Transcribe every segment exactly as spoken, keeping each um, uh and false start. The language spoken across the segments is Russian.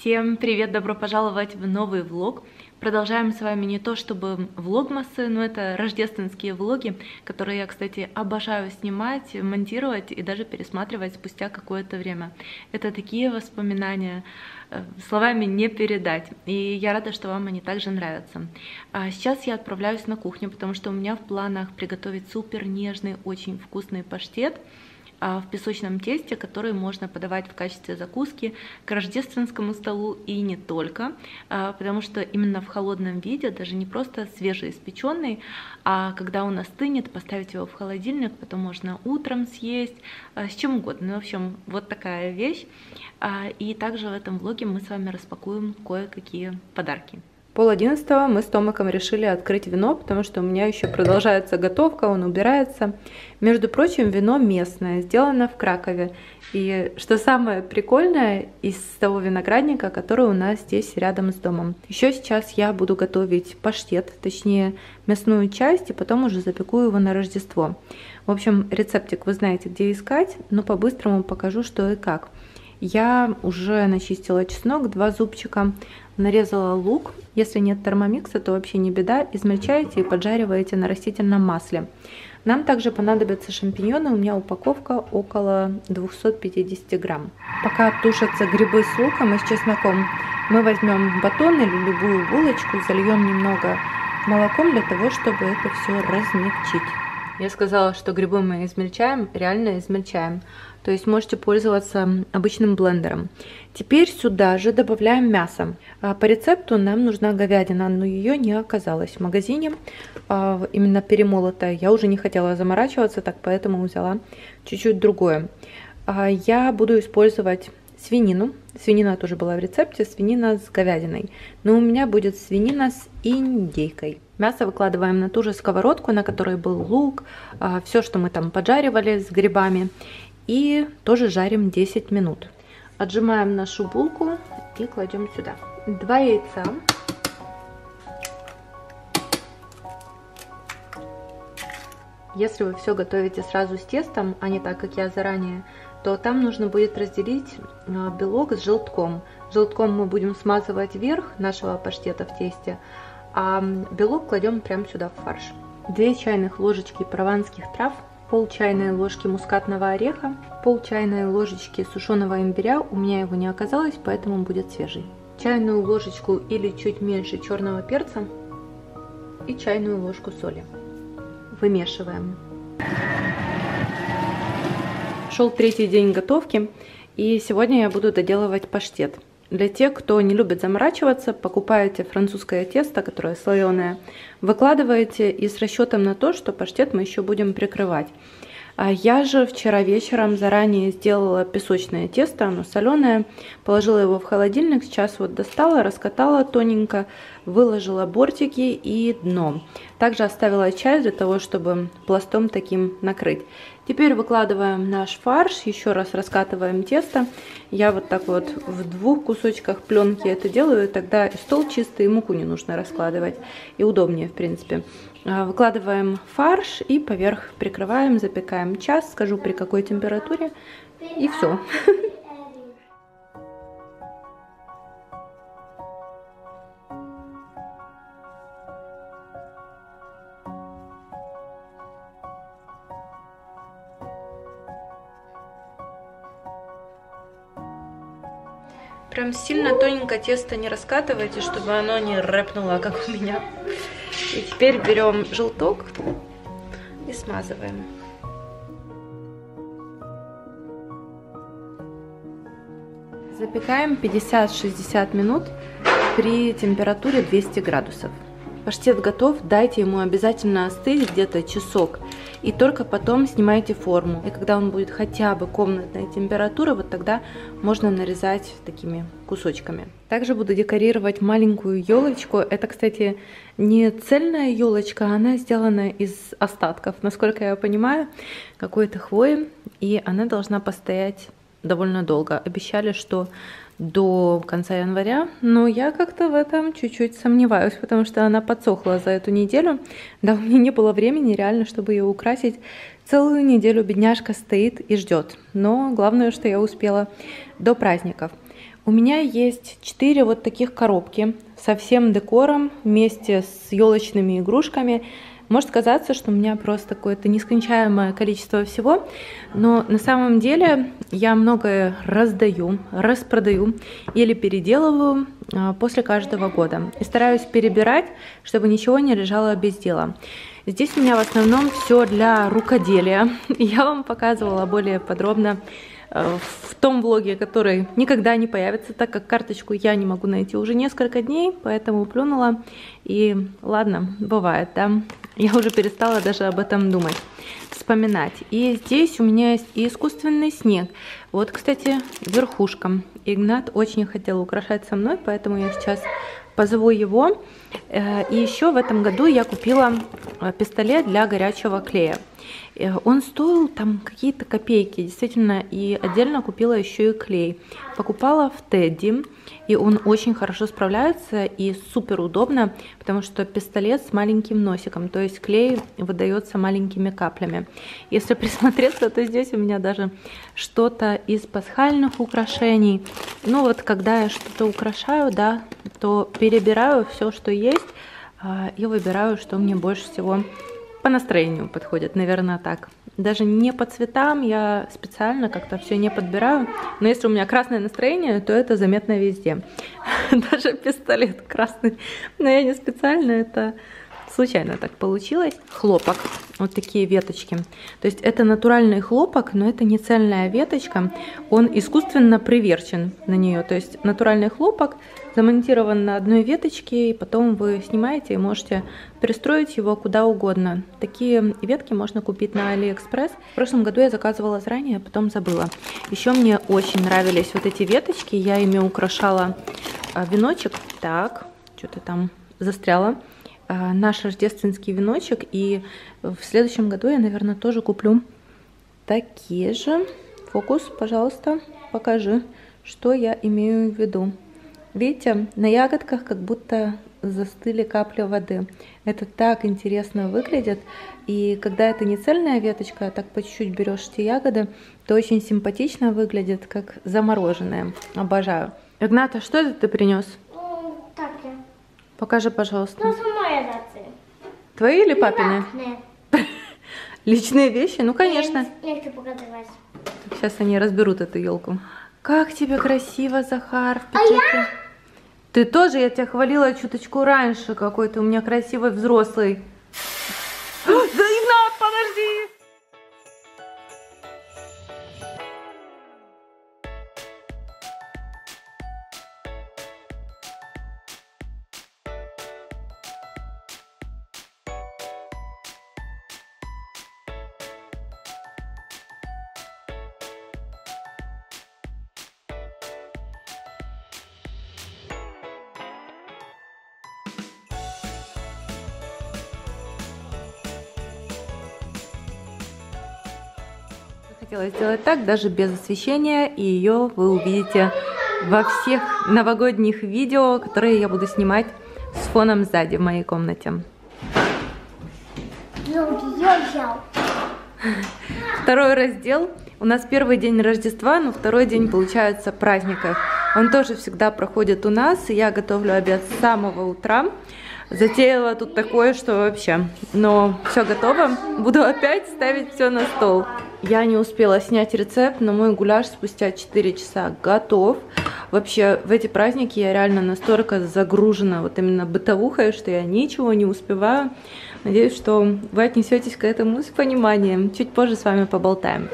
Всем привет, добро пожаловать в новый влог. Продолжаем с вами не то чтобы влогмасы, но это рождественские влоги, которые я, кстати, обожаю снимать, монтировать и даже пересматривать спустя какое-то время. Это такие воспоминания, словами не передать, и я рада, что вам они также нравятся. Сейчас я отправляюсь на кухню, потому что у меня в планах приготовить супер нежный, очень вкусный паштет в песочном тесте, который можно подавать в качестве закуски к рождественскому столу и не только, потому что именно в холодном виде, даже не просто свежеиспеченный, а когда он остынет, поставить его в холодильник, потом можно утром съесть, с чем угодно. Ну, в общем, вот такая вещь. И также в этом влоге мы с вами распакуем кое-какие подарки. Пол одиннадцатого мы с Томиком решили открыть вино, потому что у меня еще продолжается готовка, он убирается. Между прочим, вино местное, сделано в Кракове. И что самое прикольное, из того виноградника, который у нас здесь рядом с домом. Еще сейчас я буду готовить паштет, точнее мясную часть, и потом уже запеку его на Рождество. В общем, рецептик вы знаете, где искать, но по-быстрому покажу, что и как. Я уже начистила чеснок, два зубчика, нарезала лук. Если нет термомикса, то вообще не беда. Измельчаете и поджариваете на растительном масле. Нам также понадобятся шампиньоны. У меня упаковка около двухсот пятидесяти грамм. Пока тушатся грибы с луком и с чесноком, мы возьмем батон или любую булочку, зальем немного молоком для того, чтобы это все размягчить. Я сказала, что грибы мы измельчаем, реально измельчаем. То есть можете пользоваться обычным блендером. Теперь сюда же добавляем мясо. По рецепту нам нужна говядина, но ее не оказалось в магазине. Именно перемолотая. Я уже не хотела заморачиваться, так поэтому взяла чуть-чуть другое. Я буду использовать свинину. Свинина тоже была в рецепте, свинина с говядиной. Но у меня будет свинина с индейкой. Мясо выкладываем на ту же сковородку, на которой был лук, все, что мы там поджаривали с грибами. И тоже жарим десять минут. Отжимаем нашу булку и кладем сюда. Два яйца. Если вы все готовите сразу с тестом, а не так, как я заранее, то там нужно будет разделить белок с желтком. Желтком мы будем смазывать верх нашего паштета в тесте, а белок кладем прямо сюда в фарш. две чайных ложечки прованских трав, пол чайной ложки мускатного ореха, пол чайной ложечки сушеного имбиря, у меня его не оказалось, поэтому будет свежий. Чайную ложечку или чуть меньше черного перца и чайную ложку соли. Вымешиваем. Шел третий день готовки, и сегодня я буду доделывать паштет. Для тех, кто не любит заморачиваться, покупаете французское тесто, которое слоеное, выкладываете и с расчетом на то, что паштет мы еще будем прикрывать. Я же вчера вечером заранее сделала песочное тесто, оно соленое, положила его в холодильник, сейчас вот достала, раскатала тоненько, выложила бортики и дно. Также оставила часть для того, чтобы пластом таким накрыть. Теперь выкладываем наш фарш, еще раз раскатываем тесто. Я вот так вот в двух кусочках пленки это делаю, тогда и стол чистый, и муку не нужно раскладывать, и удобнее в принципе. Выкладываем фарш и поверх прикрываем, запекаем час, скажу при какой температуре, и все. Прям сильно тоненько тесто не раскатывайте, чтобы оно не рэпнуло, как у меня. И теперь берем желток и смазываем. Запекаем пятьдесят-шестьдесят минут при температуре двести градусов. Паштет готов, дайте ему обязательно остыть где-то часок. И только потом снимайте форму. И когда он будет хотя бы комнатной температуры, вот тогда можно нарезать такими кусочками. Также буду декорировать маленькую елочку. Это, кстати, не цельная елочка, она сделана из остатков, насколько я понимаю, какой-то хвои. И она должна постоять довольно долго. Обещали, что до конца января, но я как-то в этом чуть-чуть сомневаюсь, потому что она подсохла за эту неделю. Да, у меня не было времени реально, чтобы ее украсить. Целую неделю бедняжка стоит и ждет. Но главное, что я успела до праздников. У меня есть четыре вот таких коробки со всем декором вместе с елочными игрушками. Может казаться, что у меня просто какое-то нескончаемое количество всего, но на самом деле я многое раздаю, распродаю или переделываю после каждого года. И стараюсь перебирать, чтобы ничего не лежало без дела. Здесь у меня в основном все для рукоделия. Я вам показывала более подробно в том влоге, который никогда не появится, так как карточку я не могу найти уже несколько дней, поэтому плюнула. И ладно, бывает, да. Я уже перестала даже об этом думать, вспоминать. И здесь у меня есть и искусственный снег. Вот, кстати, верхушка. Игнат очень хотел украшать со мной, поэтому я сейчас позову его. И еще в этом году я купила пистолет для горячего клея. Он стоил там какие-то копейки, действительно, и отдельно купила еще и клей. Покупала в Тедди, и он очень хорошо справляется и супер удобно, потому что пистолет с маленьким носиком, то есть клей выдается маленькими каплями. Если присмотреться, то здесь у меня даже что-то из пасхальных украшений. Ну вот, когда я что-то украшаю, да, то перебираю все, что есть, и выбираю, что мне больше всего по настроению подходит, наверное, так. Даже не по цветам, я специально как-то все не подбираю. Но если у меня красное настроение, то это заметно везде. Даже пистолет красный. Но я не специально, это случайно так получилось. Хлопок. Вот такие веточки. То есть это натуральный хлопок, но это не цельная веточка. Он искусственно приверчен на нее. То есть натуральный хлопок замонтирован на одной веточке, и потом вы снимаете и можете пристроить его куда угодно. Такие ветки можно купить на Алиэкспресс. В прошлом году я заказывала заранее, а потом забыла. Еще мне очень нравились вот эти веточки. Я ими украшала веночек. Так, что-то там застряло. Наш рождественский веночек. И в следующем году я, наверное, тоже куплю такие же. Фокус, пожалуйста, покажи, что я имею в виду. Видите, на ягодках как будто застыли капли воды. Это так интересно выглядит. И когда это не цельная веточка, а так по чуть-чуть берешь эти ягоды, то очень симпатично выглядит, как замороженные. Обожаю. Игната, что это ты принес? Так. Покажи, пожалуйста. Ну, моя рация. Твои или папины? Нет. Личные вещи? Ну, конечно. Я хочу показать. Сейчас они разберут эту елку. Как тебе красиво, Захар, в пикете. А я? Ты тоже, я тебя хвалила чуточку раньше, какой ты у меня красивый взрослый. Да, Игнат, подожди! Хотела сделать так, даже без освещения, и ее вы увидите во всех новогодних видео, которые я буду снимать с фоном сзади в моей комнате. Второй раздел. У нас первый день Рождества, но второй день, получается, праздников. Он тоже всегда проходит у нас, и я готовлю обед с самого утра. Затеяла тут такое, что вообще. Но все готово. Буду опять ставить все на стол. Я не успела снять рецепт, но мой гуляш спустя четыре часа готов. Вообще, в эти праздники я реально настолько загружена вот именно бытовухой, что я ничего не успеваю. Надеюсь, что вы отнесетесь к этому с пониманием. Чуть позже с вами поболтаем.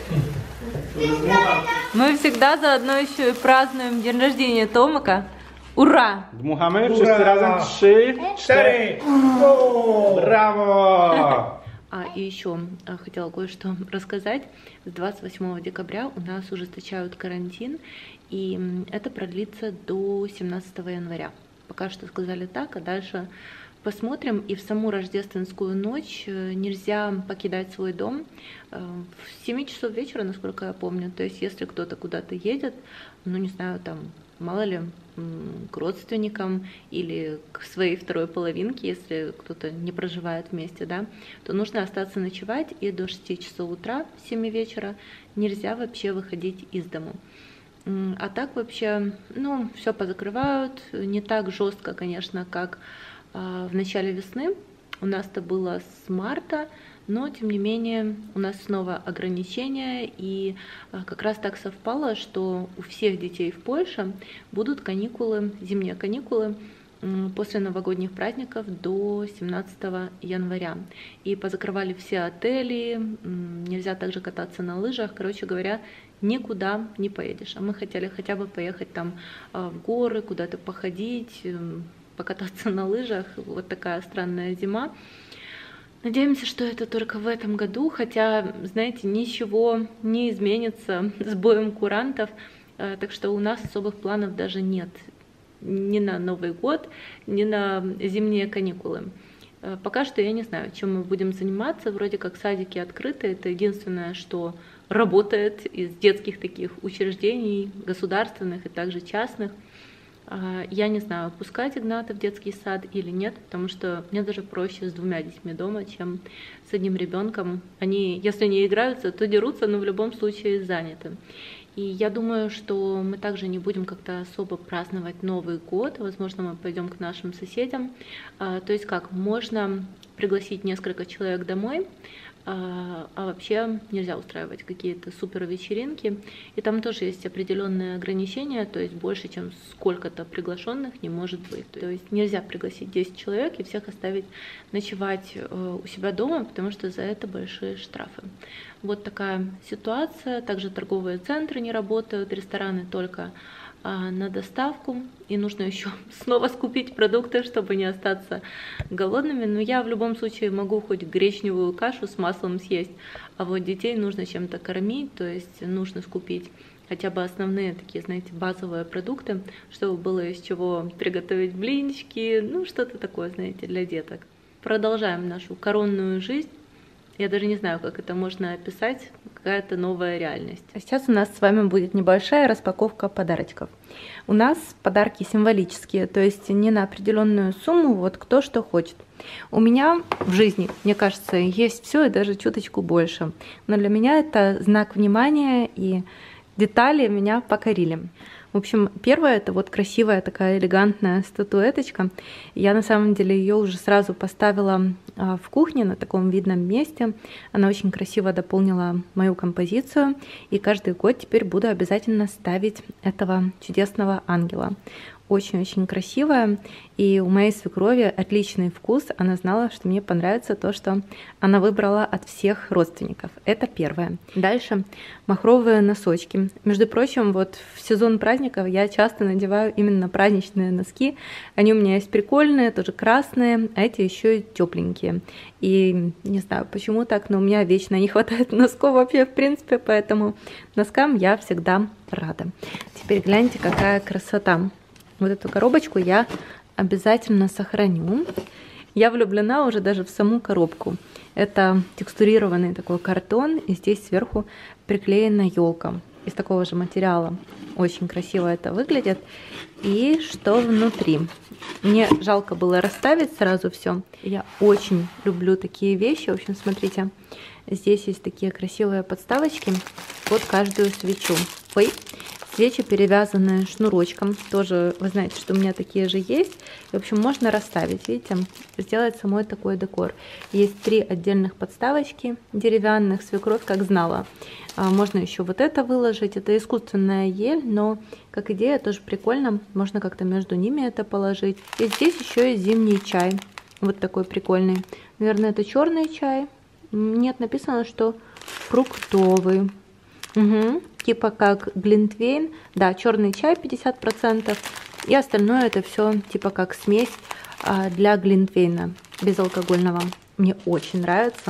Мы всегда заодно еще и празднуем день рождения Томика. Ура! Dmuchamy wszyscy razem. Trzy, cztery. Brawo! А, и еще а, хотела кое-что рассказать. С двадцать восьмого декабря у нас ужесточают карантин, и это продлится до семнадцатого января. Пока что сказали так, а дальше посмотрим. И в саму рождественскую ночь нельзя покидать свой дом в семь часов вечера, насколько я помню. То есть, если кто-то куда-то едет, ну, не знаю, там, мало ли, к родственникам или к своей второй половинке, если кто-то не проживает вместе, да, то нужно остаться ночевать, и до шести часов утра, с семи вечера, нельзя вообще выходить из дому. А так вообще, ну, все позакрывают, не так жестко, конечно, как в начале весны. У нас это было с марта, но тем не менее у нас снова ограничения, и как раз так совпало, что у всех детей в Польше будут каникулы, зимние каникулы после новогодних праздников до семнадцатого января. И позакрывали все отели, нельзя также кататься на лыжах, короче говоря, никуда не поедешь. А мы хотели хотя бы поехать там в горы, куда-то походить, покататься на лыжах. Вот такая странная зима. Надеемся, что это только в этом году, хотя, знаете, ничего не изменится с боем курантов, так что у нас особых планов даже нет. Ни на Новый год, ни на зимние каникулы. Пока что я не знаю, чем мы будем заниматься. Вроде как садики открыты, это единственное, что работает из детских таких учреждений, государственных и также частных. Я не знаю, пускать Игната в детский сад или нет, потому что мне даже проще с двумя детьми дома, чем с одним ребенком. Они, если не играются, то дерутся, но в любом случае заняты. И я думаю, что мы также не будем как-то особо праздновать Новый год. Возможно, мы пойдем к нашим соседям. То есть как, можно пригласить несколько человек домой, а вообще нельзя устраивать какие-то супер вечеринки. И там тоже есть определенные ограничения, то есть больше, чем сколько-то приглашенных не может быть. То есть нельзя пригласить десять человек и всех оставить ночевать у себя дома, потому что за это большие штрафы. Вот такая ситуация. Также торговые центры не работают, рестораны только на доставку, и нужно еще снова скупить продукты, чтобы не остаться голодными. Но я в любом случае могу хоть гречневую кашу с маслом съесть, а вот детей нужно чем-то кормить, то есть нужно скупить хотя бы основные такие, знаете, базовые продукты, чтобы было из чего приготовить блинчики, ну что-то такое, знаете, для деток. Продолжаем нашу коронную жизнь. Я даже не знаю, как это можно описать, какая-то новая реальность. А сейчас у нас с вами будет небольшая распаковка подарочков. У нас подарки символические, то есть не на определенную сумму, вот кто что хочет. У меня в жизни, мне кажется, есть все и даже чуточку больше. Но для меня это знак внимания, и детали меня покорили. В общем, первое — это вот красивая такая элегантная статуэточка. Я на самом деле ее уже сразу поставила в кухне на таком видном месте. Она очень красиво дополнила мою композицию. И каждый год теперь буду обязательно ставить этого чудесного ангела. Очень-очень красивая, и у моей свекрови отличный вкус. Она знала, что мне понравится то, что она выбрала от всех родственников. Это первое. Дальше махровые носочки. Между прочим, вот в сезон праздников я часто надеваю именно праздничные носки. Они у меня есть прикольные, тоже красные, а эти еще и тепленькие. И не знаю, почему так, но у меня вечно не хватает носков вообще в принципе, поэтому носкам я всегда рада. Теперь гляньте, какая красота. Вот эту коробочку я обязательно сохраню. Я влюблена уже даже в саму коробку. Это текстурированный такой картон, и здесь сверху приклеена елка из такого же материала. Очень красиво это выглядит. И что внутри? Мне жалко было расставить сразу все. Я очень люблю такие вещи. В общем, смотрите, здесь есть такие красивые подставочки под каждую свечу. Ой. Свечи, перевязанные шнурочком, тоже вы знаете, что у меня такие же есть. И, в общем, можно расставить, видите, сделать самой такой декор. Есть три отдельных подставочки деревянных, свекровь как знала. Можно еще вот это выложить, это искусственная ель, но как идея тоже прикольно, можно как-то между ними это положить. И здесь еще есть зимний чай, вот такой прикольный. Наверное, это черный чай. Нет, написано, что фруктовый. Угу. Типа как глинтвейн, да, черный чай пятьдесят процентов, И остальное это все типа как смесь для глинтвейна безалкогольного. Мне очень нравится.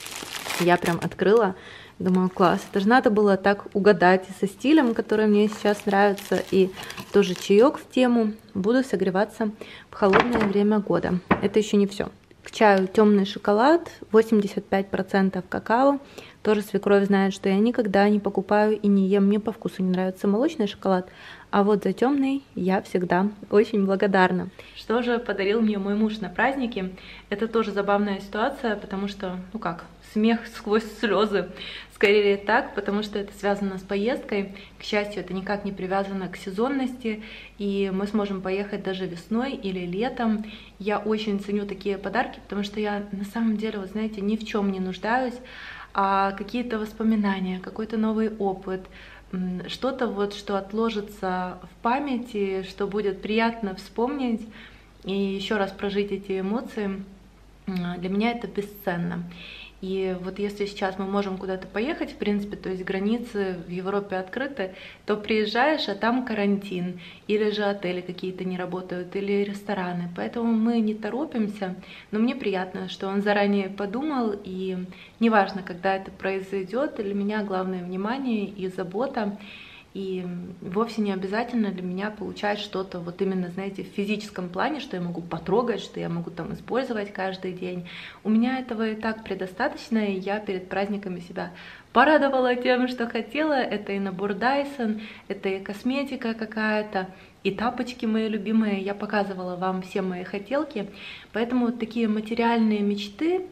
Я прям открыла. Думаю, класс. Это же надо было так угадать и со стилем, который мне сейчас нравится. И тоже чаек в тему. Буду согреваться в холодное время года. Это еще не все. К чаю темный шоколад, восемьдесят пять процентов какао. Тоже свекровь знает, что я никогда не покупаю и не ем. Мне по вкусу не нравится молочный шоколад. А вот за темный я всегда очень благодарна. Что же подарил мне мой муж на праздники? Это тоже забавная ситуация, потому что, ну как, смех сквозь слезы. Скорее так, потому что это связано с поездкой. К счастью, это никак не привязано к сезонности, и мы сможем поехать даже весной или летом. Я очень ценю такие подарки, потому что я на самом деле, вы знаете, ни в чем не нуждаюсь, а какие-то воспоминания, какой-то новый опыт, что-то вот, что отложится в памяти, что будет приятно вспомнить и еще раз прожить эти эмоции, для меня это бесценно. И вот если сейчас мы можем куда-то поехать, в принципе, то есть границы в Европе открыты, то приезжаешь, а там карантин, или же отели какие-то не работают, или рестораны. Поэтому мы не торопимся, но мне приятно, что он заранее подумал, и неважно, когда это произойдет, для меня главное внимание и забота. И вовсе не обязательно для меня получать что-то вот именно, знаете, в физическом плане, что я могу потрогать, что я могу там использовать каждый день. У меня этого и так предостаточно, и я перед праздниками себя порадовала тем, что хотела. Это и набор Dyson, это и косметика какая-то, и тапочки мои любимые. Я показывала вам все мои хотелки. Поэтому вот такие материальные мечты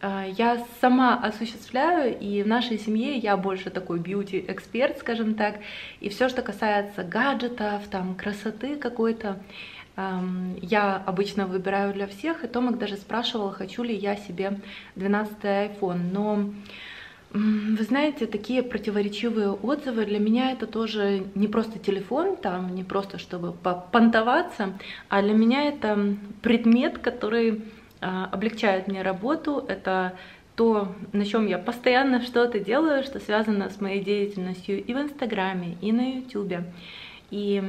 я сама осуществляю, и в нашей семье я больше такой бьюти-эксперт, скажем так, и все, что касается гаджетов, там, красоты какой-то, я обычно выбираю для всех, и Томик даже спрашивал, хочу ли я себе двенадцатый айфон, но вы знаете, такие противоречивые отзывы, для меня это тоже не просто телефон, там, не просто чтобы попонтоваться, а для меня это предмет, который облегчает мне работу, это то, на чем я постоянно что-то делаю, что связано с моей деятельностью и в Инстаграме, и на Ютубе. И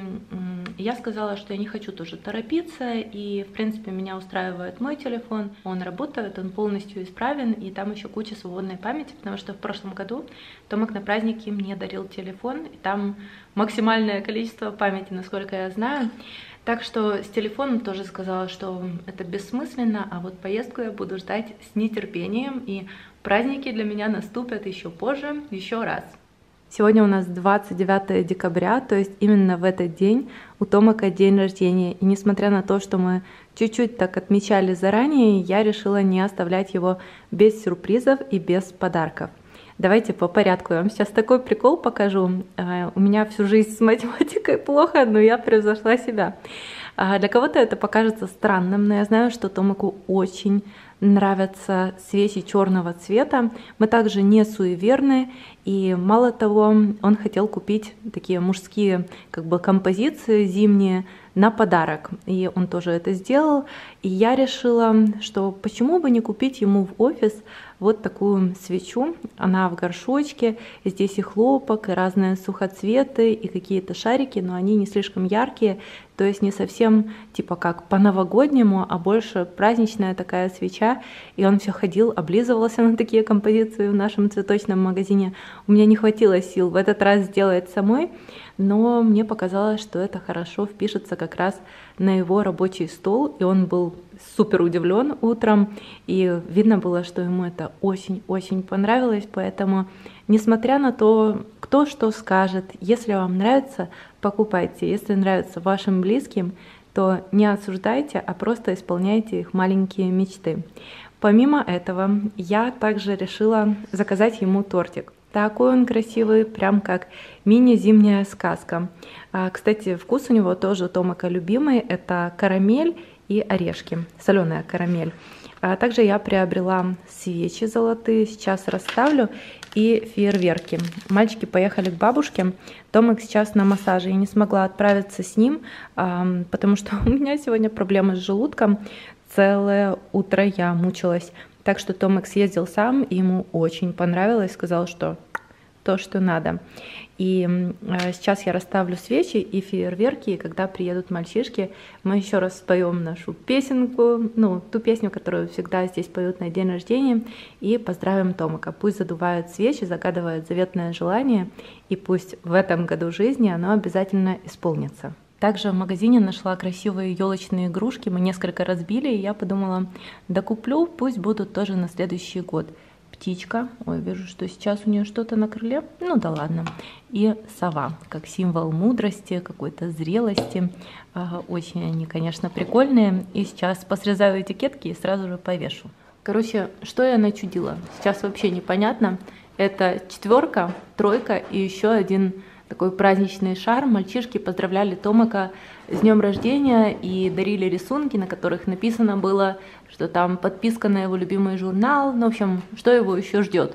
я сказала, что я не хочу тоже торопиться, и, в принципе, меня устраивает мой телефон, он работает, он полностью исправен, и там еще куча свободной памяти, потому что в прошлом году Томик на праздники мне дарил телефон, и там максимальное количество памяти, насколько я знаю. Так что с телефоном тоже сказала, что это бессмысленно, а вот поездку я буду ждать с нетерпением, и праздники для меня наступят еще позже, еще раз. Сегодня у нас двадцать девятое декабря, то есть именно в этот день у Томика день рождения. И несмотря на то, что мы чуть-чуть так отмечали заранее, я решила не оставлять его без сюрпризов и без подарков. Давайте по порядку. Я вам сейчас такой прикол покажу. У меня всю жизнь с математикой плохо, но я превзошла себя. Для кого-то это покажется странным, но я знаю, что Томику очень нравятся свечи черного цвета. Мы также не суеверны, и мало того, он хотел купить такие мужские как бы композиции зимние на подарок, и он тоже это сделал. И я решила, что почему бы не купить ему в офис вот такую свечу. Она в горшочке, и здесь и хлопок, и разные сухоцветы, и какие-то шарики, но они не слишком яркие, то есть не совсем типа как по-новогоднему, а больше праздничная такая свеча. И он все ходил, облизывался на такие композиции в нашем цветочном магазине. У меня не хватило сил в этот раз сделать самой, но мне показалось, что это хорошо впишется как раз на его рабочий стол, и он был супер удивлен утром, и видно было, что ему это очень-очень понравилось, поэтому, несмотря на то, кто что скажет, если вам нравится, покупайте, если нравится вашим близким, то не осуждайте, а просто исполняйте их маленькие мечты. Помимо этого, я также решила заказать ему тортик. Такой он красивый, прям как мини-зимняя сказка. А, кстати, вкус у него тоже у Томика любимый. Это карамель и орешки, соленая карамель. А также я приобрела свечи золотые, сейчас расставлю, и фейерверки. Мальчики поехали к бабушке. Томик сейчас на массаже. Я не смогла отправиться с ним, потому что у меня сегодня проблемы с желудком. Целое утро я мучилась. Так что Томик съездил сам, и ему очень понравилось. Сказал, что то, что надо. И э, сейчас я расставлю свечи и фейерверки, и когда приедут мальчишки, мы еще раз споем нашу песенку, ну, ту песню, которую всегда здесь поют на день рождения, и поздравим Томака. Пусть задувают свечи, загадывают заветное желание, и пусть в этом году жизни оно обязательно исполнится. Также в магазине нашла красивые елочные игрушки, мы несколько разбили, и я подумала, да куплю, пусть будут тоже на следующий год. Птичка, ой, вижу, что сейчас у нее что-то на крыле, ну да ладно, и сова, как символ мудрости, какой-то зрелости, очень они, конечно, прикольные, и сейчас посрезаю этикетки и сразу же повешу. Короче, что я начудила, сейчас вообще непонятно, это четверка, тройка и еще один такой праздничный шар. Мальчишки поздравляли Томака с днем рождения и дарили рисунки, на которых написано было, что там подписка на его любимый журнал, ну, в общем, что его еще ждет.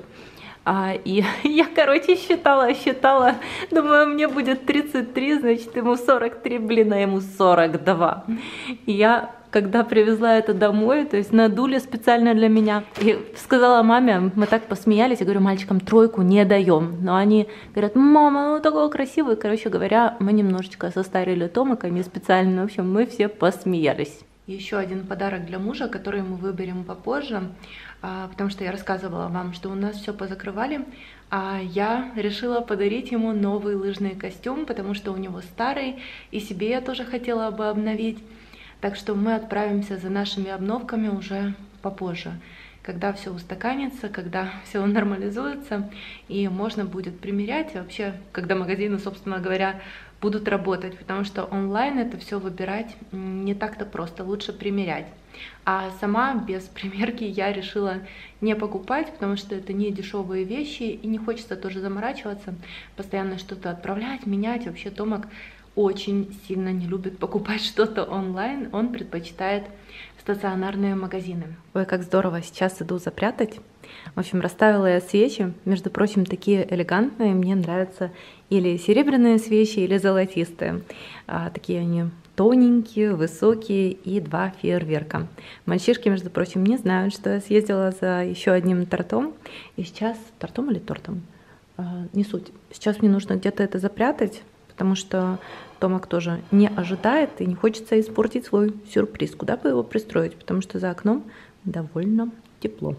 А, и я, короче, считала, считала, думаю, мне будет тридцать три, значит, ему сорок три, блин, а ему сорок два. И я, когда привезла это домой, то есть надули специально для меня, и сказала маме, мы так посмеялись, я говорю, мальчикам тройку не даем, но они говорят, мама, ну такой красивый, короче говоря, мы немножечко состарили Томака, не специально, в общем, мы все посмеялись. Еще один подарок для мужа, который мы выберем попозже, потому что я рассказывала вам, что у нас все позакрывали, а я решила подарить ему новый лыжный костюм, потому что у него старый, и себе я тоже хотела бы обновить. Так что мы отправимся за нашими обновками уже попозже, когда все устаканится, когда все нормализуется, и можно будет примерять, и вообще, когда магазины, собственно говоря, будут работать, потому что онлайн это все выбирать не так-то просто, лучше примерять. А сама без примерки я решила не покупать, потому что это не дешевые вещи, и не хочется тоже заморачиваться, постоянно что-то отправлять, менять. Вообще Томак очень сильно не любит покупать что-то онлайн, он предпочитает стационарные магазины. Ой, как здорово, сейчас иду запрятать. В общем, расставила я свечи, между прочим, такие элегантные, мне нравятся или серебряные свечи, или золотистые. А, такие они тоненькие, высокие, и два фейерверка. Мальчишки, между прочим, не знают, что я съездила за еще одним тортом, и сейчас, тортом или тортом, а, не суть, сейчас мне нужно где-то это запрятать, потому что Томак тоже не ожидает и не хочется испортить свой сюрприз. Куда бы его пристроить, потому что за окном довольно тепло.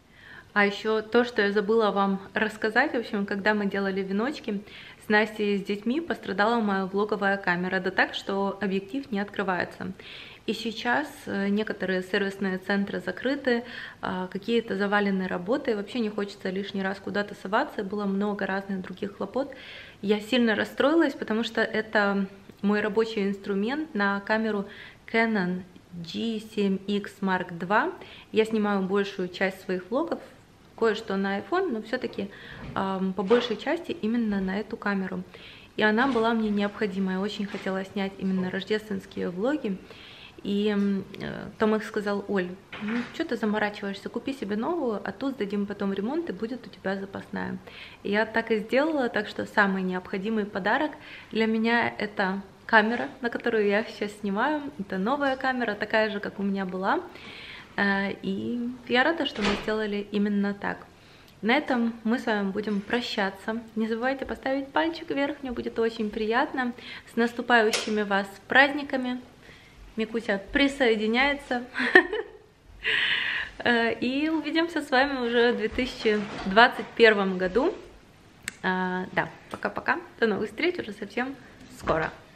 А еще то, что я забыла вам рассказать, в общем, когда мы делали веночки с Настей и с детьми, пострадала моя влоговая камера, да так, что объектив не открывается. И сейчас некоторые сервисные центры закрыты, какие-то завалены работы, вообще не хочется лишний раз куда-то соваться, было много разных других хлопот. Я сильно расстроилась, потому что это мой рабочий инструмент на камеру Canon джи семь икс марк два. Я снимаю большую часть своих влогов, кое-что на iPhone, но все-таки э, по большей части именно на эту камеру. И она была мне необходима. Я очень хотела снять именно рождественские влоги. И э, Томак сказал: Оль, ну что ты заморачиваешься, купи себе новую, а тут сдадим потом ремонт, и будет у тебя запасная. И я так и сделала, так что самый необходимый подарок для меня — это камера, на которую я сейчас снимаю. Это новая камера, такая же, как у меня была. Э, и я рада, что мы сделали именно так. На этом мы с вами будем прощаться. Не забывайте поставить пальчик вверх, мне будет очень приятно. С наступающими вас праздниками! Микуся присоединяется. И увидимся с вами уже в две тысячи двадцать первом году. Да, пока-пока. До новых встреч уже совсем скоро.